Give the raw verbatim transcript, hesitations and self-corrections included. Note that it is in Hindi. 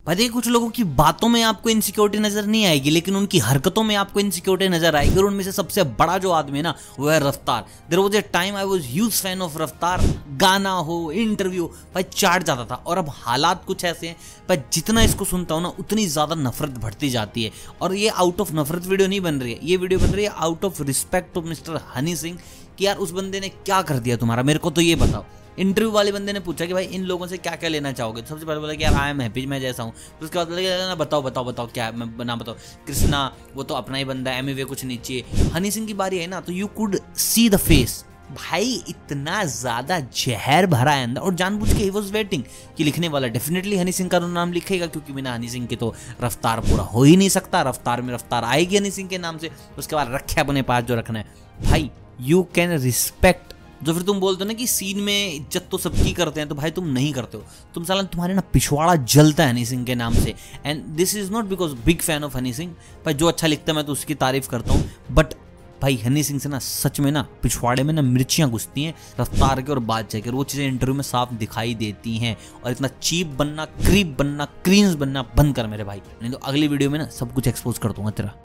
भाई देखिए, कुछ लोगों की बातों में आपको इनसिक्योरिटी नजर नहीं आएगी, लेकिन उनकी हरकतों में आपको इनसिक्योरिटी नजर आएगी। और उनमें से सबसे बड़ा जो आदमी है ना, वो है Raftaar. There was a time I was huge fan of Raftaar. गाना हो, इंटरव्यू, भाई चाट जाता था। और अब हालात कुछ ऐसे हैं, भाई जितना इसको सुनता हूं ना, उतनी ज्यादा नफरत बढ़ती जाती है। और ये आउट ऑफ नफरत वीडियो नहीं बन रही है, ये वीडियो बन रही है out of respect of mister Honey Singh कि यार उस बंदे ने क्या कर दिया तुम्हारा, मेरे को तो ये बताओ। इंटरव्यू वाले बंदे ने पूछा कि भाई इन लोगों से क्या क्या लेना चाहोगे, तो सबसे पहले बोला कि यार आई एम हैप्पी, मैं जैसा हूँ। तो उसके बाद बोला बताओ बताओ बताओ क्या है, मैं ना बताओ। कृष्णा वो तो अपना ही बंदा है, एम कुछ नहीं चाहिए। हनी सिंह की बारी है ना, तो you could see the face, भाई इतना ज्यादा जहर भरा है अंदर। और जानबूझ के ही वाज वेटिंग कि लिखने वाला डेफिनेटली हनी सिंह का नाम लिखेगा, क्योंकि बिना हनी सिंह के तो रफ्तार पूरा हो ही नहीं सकता। रफ्तार में रफ्तार आएगी हनी सिंह के नाम से। उसके बाद रखे अपने पास जो रखना है। भाई यू कैन रिस्पेक्ट, जो फिर तुम बोलते हो ना कि सीन में इज्जत तो सबकी करते हैं, तो भाई तुम नहीं करते हो। तुम साला तुम्हारे ना पिछवाड़ा जलता है हनी सिंह के नाम से। And this is not because big fan of Honey Singh. भाई जो अच्छा लिखता है मैं तो उसकी तारीफ करता हूँ, बट भाई हनी सिंह से ना सच में ना पिछवाड़े में ना मिर्चियां घुसती हैं रफ्तार के और बादशाह के। वो चीजें इंटरव्यू में साफ दिखाई देती हैं। और इतना चीप बनना, क्रीप बनना, क्रीन्स बनना बंद कर मेरे भाई, नहीं तो अगली वीडियो में ना सब कुछ एक्सपोज कर दूंगा तेरा।